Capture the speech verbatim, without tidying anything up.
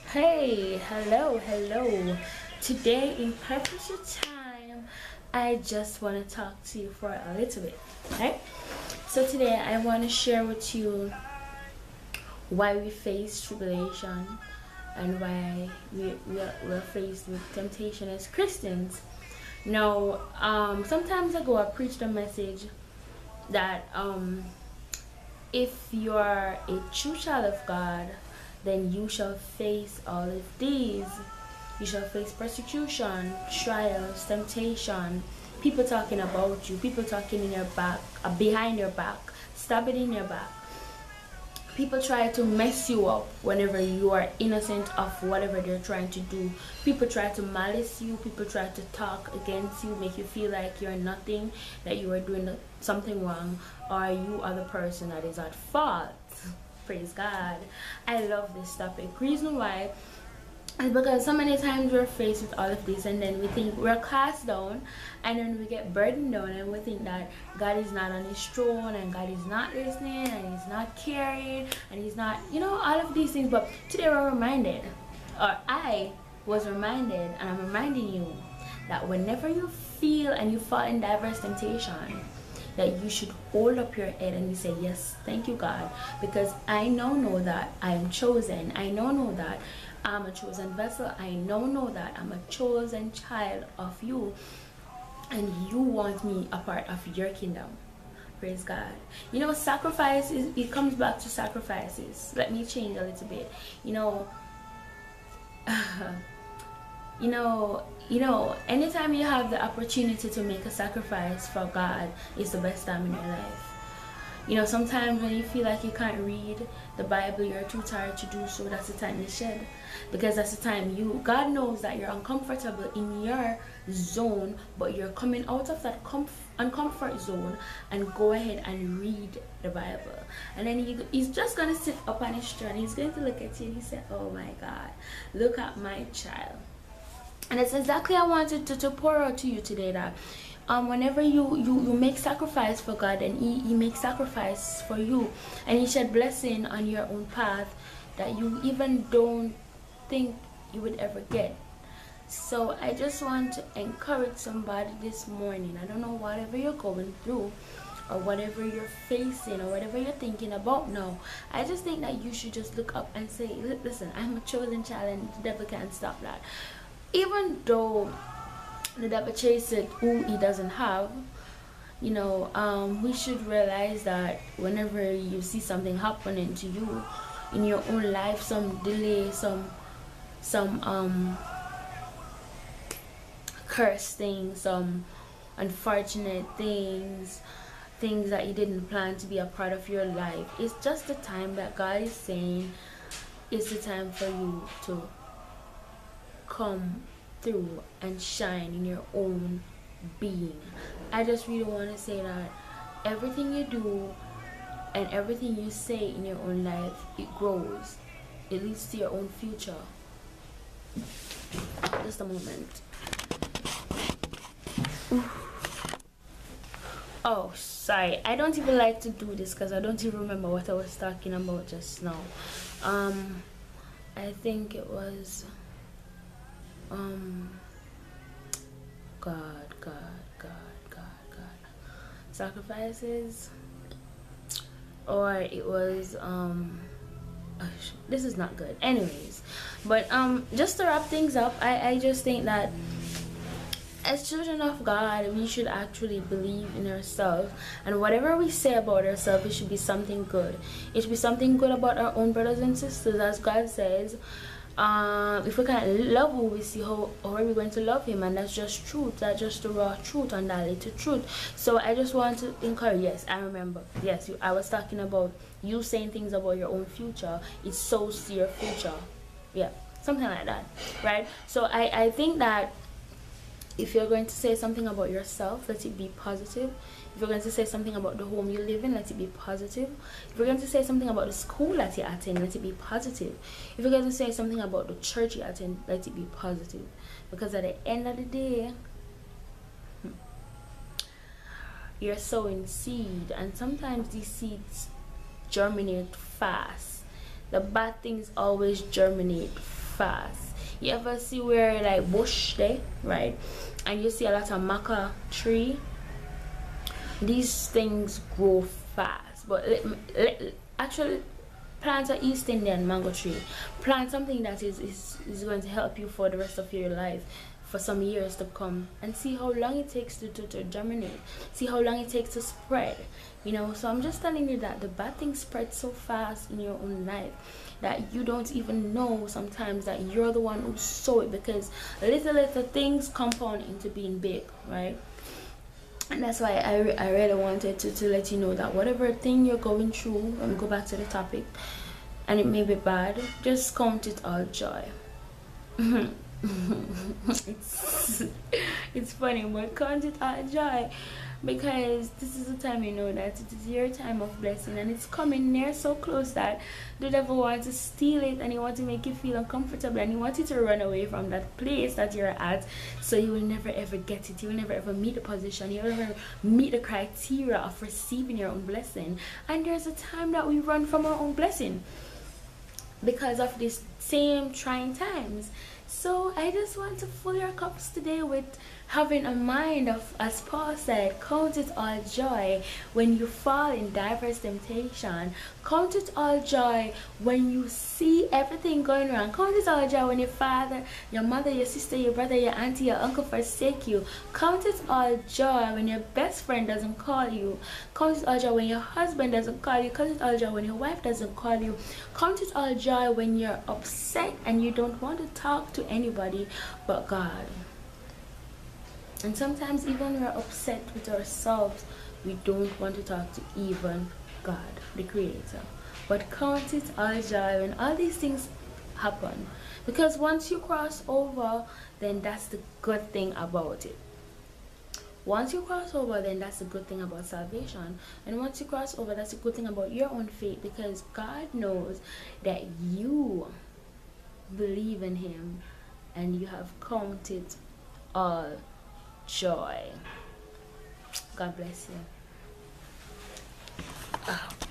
Hey, hello, hello. Today in Purpose Your Time, I just want to talk to you for a little bit. Okay? So today I want to share with you why we face tribulation and why we, we are, we're faced with temptation as Christians. Now, um, sometimes ago I preached a message that um, if you are a true child of God, then you shall face all of these. You shall face persecution, trials, temptation, people talking about you, people talking in your back, uh, behind your back, stabbing in your back. People try to mess you up whenever you are innocent of whatever they're trying to do. People try to malice you, people try to talk against you, make you feel like you're nothing, that you are doing something wrong, or you are the person that is at fault. Praise God. I love this topic. Reason why is because so many times we're faced with all of this, and then we think we're cast down, and then we get burdened down, and we think that God is not on his throne, and God is not listening, and he's not caring, and he's not, you know, all of these things. But today we're reminded, or I was reminded, and I'm reminding you that whenever you feel and you fall in diverse temptation, that you should hold up your head and you say, yes, thank you, God, because I know know that I am chosen. I know know that I'm a chosen vessel. I know know that I'm a chosen child of you, and you want me a part of your kingdom. Praise God. You know, sacrifices, it comes back to sacrifices. Let me change a little bit. You know, you know, you know, anytime you have the opportunity to make a sacrifice for God, it's the best time in your life. You know, sometimes when you feel like you can't read the Bible, you're too tired to do so, that's the time you shed. Because that's the time you, God knows that you're uncomfortable in your zone, but you're coming out of that comf uncomfort zone and go ahead and read the Bible. And then he, he's just going to sit up on his throne, he's going to look at you and he said, oh my God, look at my child. And it's exactly I wanted to, to pour out to you today, that um, whenever you, you, you make sacrifice for God, and he, he makes sacrifice for you, and he shed blessing on your own path that you even don't think you would ever get. So I just want to encourage somebody this morning. I don't know whatever you're going through, or whatever you're facing, or whatever you're thinking about now. I just think that you should just look up and say, listen, I'm a chosen child, and the devil can't stop that. Even though the devil chases who he doesn't have, you know, um, we should realize that whenever you see something happening to you in your own life, some delay, some some um curse things, some unfortunate things, things that you didn't plan to be a part of your life, it's just the time that God is saying it's the time for you to come through and shine in your own being. I just really want to say that everything you do and everything you say in your own life, it grows, it leads to your own future. Just a moment. Oh, sorry, I don't even like to do this because I don't even remember what I was talking about just now. um I think it was um God, God, God, God, God, sacrifices, or it was um oh, this is not good. Anyways, but um just to wrap things up, I I just think that as children of God, we should actually believe in ourselves, and whatever we say about ourselves, it should be something good. It should be something good about our own brothers and sisters, as God says. Um, if we can't love who we see, how, how are we going to love him? And that's just truth. That's just the raw truth, and that little truth. So I just want to encourage. Yes, I remember. Yes, you, I was talking about you saying things about your own future. It sows to your future. Yeah, something like that, right? So I I think that if you're going to say something about yourself, let it be positive. If you're going to say something about the home you live in, let it be positive. If you're going to say something about the school that you attend, let it be positive. If you're going to say something about the church you attend, let it be positive. Because at the end of the day, you're sowing seed, and sometimes these seeds germinate fast. The bad things always germinate fast. You ever see where like bush there, right? And you see a lot of maca tree. These things grow fast, but let, let, actually plant an East Indian mango tree. Plant something that is, is is going to help you for the rest of your life, for some years to come, and see how long it takes to, to, to germinate, see how long it takes to spread, you know. So I'm just telling you that the bad things spread so fast in your own life that you don't even know sometimes that you're the one who sow it, because little little things compound into being big, right? And that's why I, re I really wanted to, to let you know that whatever thing you're going through, and go back to the topic, and it may be bad, just count it all joy. it's, it's funny, but count it all joy, because this is the time you know that it is your time of blessing, and it's coming near so close that the devil wants to steal it, and he wants to make you feel uncomfortable, and he wants you to run away from that place that you're at, so you will never ever get it. You will never ever meet the position, you will never meet the criteria of receiving your own blessing. And there's a time that we run from our own blessing because of these same trying times. So I just want to fill your cups today with having a mind of, as Paul said, count it all joy when you fall in diverse temptation. Count it all joy when you see everything going wrong. Count it all joy when your father, your mother, your sister, your brother, your auntie, your uncle forsake you. Count it all joy when your best friend doesn't call you. Count it all joy when your husband doesn't call you. Count it all joy when your wife doesn't call you. Count it all joy when you're upset and you don't want to talk to anybody but God. And sometimes even when we're upset with ourselves, we don't want to talk to even God, the Creator. But count it all joy when all these things happen, because once you cross over, then that's the good thing about it. Once you cross over, then that's the good thing about salvation. And once you cross over, that's the good thing about your own faith, because God knows that you believe in Him and you have counted all joy. God bless you. Oh.